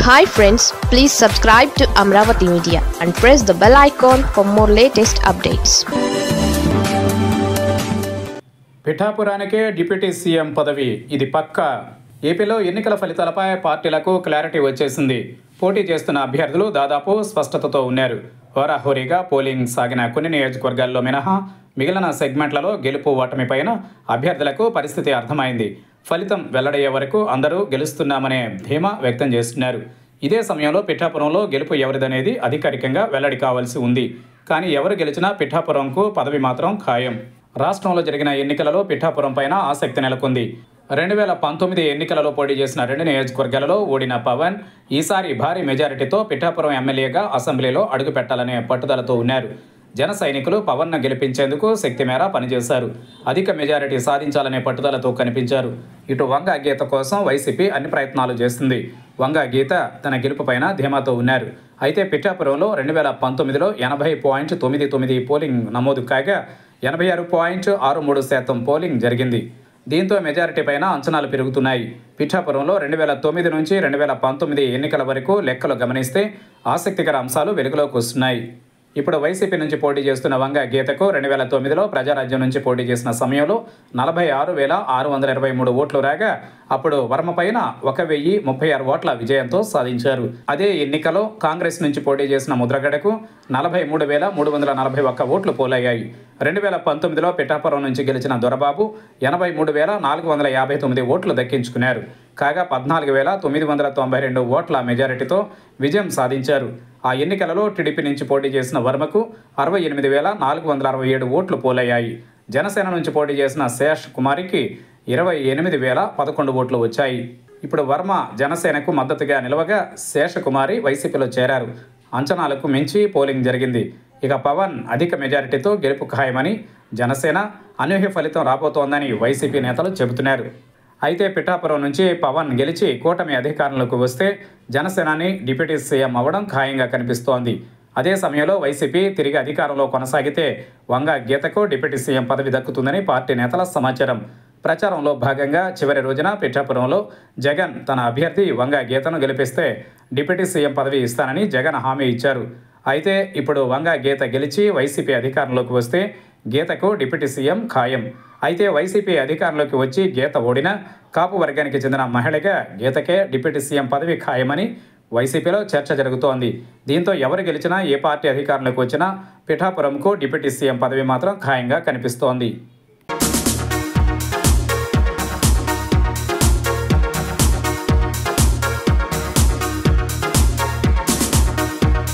Hi friends, please subscribe to Amravati Media and press the bell icon for more latest updates. పిఠాపురానికే deputy CM పదవి ఇది పక్కా. ఏపీలో ఎన్నికల ఫలితాలపై పార్టీలకు క్లారిటీ వచ్చేసింది. పోటీ చేస్తున్న అభ్యర్థులు దాదాపు స్పష్టతతో ఉన్నారు. హోరాహోరీగా పోలింగ్ సాగిన కొన్ని నియోజకవర్గాల్లో మినహా మిగిలిన సెగ్మెంట్లలో గెలుపు ఓటమిపైన అభ్యర్థులకు పరిస్థితి అర్థమైంది. ఫలితం వెల్లడయ్యే వరకు అందరూ గెలుస్తున్నామనే ధీమా వ్యక్తం చేస్తున్నారు. ఇదే సమయంలో పిఠాపురంలో గెలుపు ఎవరిదనేది అధికారికంగా వెల్లడి కావాల్సి ఉంది. కానీ ఎవరు గెలిచినా పిఠాపురంకు పదవి మాత్రం ఖాయం. రాష్ట్రంలో జరిగిన ఎన్నికలలో పిఠాపురం పైన ఆసక్తి నెలకొంది. 2019 ఎన్నికలలో పోటీ చేసిన 2 నియోజకవర్గాలలో ఓడిన పవన్ ఈసారి భారీ మెజారిటీతో పిఠాపురం ఎమ్మెల్యేగా అసెంబ్లీలో అడుగుపెట్టాలనే పట్టుదలతో ఉన్నారు. జన సైనికులు పవన్ను గెలిపించేందుకు శక్తి మేర పనిచేశారు. అధిక మెజారిటీ సాధించాలనే పట్టుదలతో కనిపించారు. ఇటు వంగ గీత కోసం వైసీపీ అన్ని ప్రయత్నాలు చేస్తుంది. వంగ గీత తన గెలుపుపైన ధీమాతో ఉన్నారు. అయితే పిఠాపురంలో 2019లో 80.99 పోలింగ్ నమోదు కాగా 86.63% పోలింగ్ జరిగింది. దీంతో మెజారిటీ పైన అంచనాలు పెరుగుతున్నాయి. పిఠాపురంలో 2009 నుంచి 2019 ఎన్నికల వరకు లెక్కలు గమనిస్తే ఆసక్తికర అంశాలు వెలుగులోకి వస్తున్నాయి. ఇప్పుడు వైసీపీ నుంచి పోటీ చేస్తున్న వంగ గీతకు 2009లో ప్రజారాజ్యం నుంచి పోటీ చేసిన సమయంలో 46,623 ఓట్లు రాగా అప్పుడు వర్మ పైన 1,036 ఓట్ల విజయంతో సాధించారు. అదే ఎన్నికలో కాంగ్రెస్ నుంచి పోటీ చేసిన ముద్రగడకు 43,341 ఓట్లు పోలయ్యాయి. 2019లో పిఠాపురం నుంచి గెలిచిన దొరబాబు 83,459 ఓట్లు దక్కించుకున్నారు. కాగా 14,992 ఓట్ల మెజారిటీతో విజయం సాధించారు. ఆ ఎన్నికలలో టీడీపీ నుంచి పోటీ చేసిన వర్మకు 68,467 ఓట్లు పోలయ్యాయి. జనసేన నుంచి పోటీ చేసిన శేష్ కుమారికి 28,011 ఓట్లు వచ్చాయి. ఇప్పుడు వర్మ జనసేనకు మద్దతుగా నిలవగా శేషకుమారి వైసీపీలో చేరారు. అంచనాలకు మించి పోలింగ్ జరిగింది. ఇక పవన్ అధిక మెజారిటీతో గెలుపు ఖాయమని, జనసేన అనూహ్య ఫలితం రాబోతోందని వైసీపీ నేతలు చెబుతున్నారు. అయితే పిఠాపురం నుంచి పవన్ గెలిచి కూటమి అధికారంలోకి వస్తే జనసేనాని డిప్యూటీ సీఎం అవ్వడం ఖాయంగా కనిపిస్తోంది. అదే సమయంలో వైసీపీ తిరిగి అధికారంలో కొనసాగితే వంగ గీతకు డిప్యూటీ సీఎం పదవి దక్కుతుందని పార్టీ నేతల సమాచారం. ప్రచారంలో భాగంగా చివరి రోజున పిఠాపురంలో జగన్ తన అభ్యర్థి వంగ గీతను గెలిపిస్తే డిప్యూటీ సీఎం పదవి ఇస్తానని జగన్ హామీ ఇచ్చారు. అయితే ఇప్పుడు వంగ గీత గెలిచి వైసీపీ అధికారంలోకి వస్తే గీతకు డిప్యూటీ సీఎం ఖాయం. అయితే వైసీపీ అధికారంలోకి వచ్చి గీత ఓడినా కాపు వర్గానికి చెందిన మహిళగా గీతకే డిప్యూటీ సీఎం పదవి ఖాయమని వైసీపీలో చర్చ జరుగుతోంది. దీంతో ఎవరు గెలిచినా ఏ పార్టీ అధికారంలోకి వచ్చినా పిఠాపురంకు డిప్యూటీ సీఎం పదవి మాత్రం ఖాయంగా కనిపిస్తోంది.